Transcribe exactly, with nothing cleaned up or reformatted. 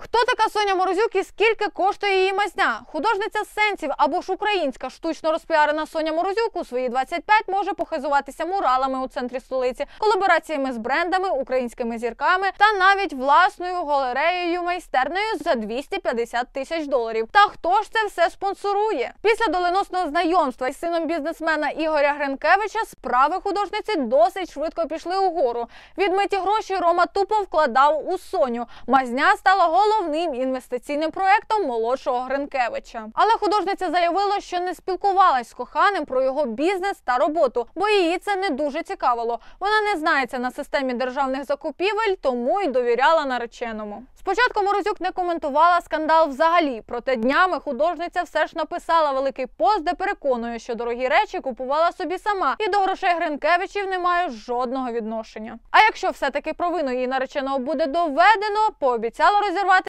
Хто така Соня Морозюк і скільки коштує її мазня? Художниця сенсів або ж українська штучно розпіарена Соня Морозюк у свої двадцять п'ять може похизуватися муралами у центрі столиці, колабораціями з брендами, українськими зірками та навіть власною галереєю майстернею за двісті п'ятдесят тисяч доларів. Та хто ж це все спонсорує? Після доленосного знайомства із сином бізнесмена Ігоря Гринкевича справи художниці досить швидко пішли угору. Відмиті гроші Рома тупо вкладав у Соню. Мазня стала головним інвестиційним проектом молодшого Гринкевича. Але художниця заявила, що не спілкувалась з коханим про його бізнес та роботу, бо її це не дуже цікавило. Вона не знається на системі державних закупівель, тому й довіряла нареченому. Спочатку Морозюк не коментувала скандал взагалі, проте днями художниця все ж написала великий пост, де переконує, що дорогі речі купувала собі сама і до грошей Гринкевичів не має жодного відношення. А якщо все-таки провину її нареченого буде доведено, пообіцяла розірвати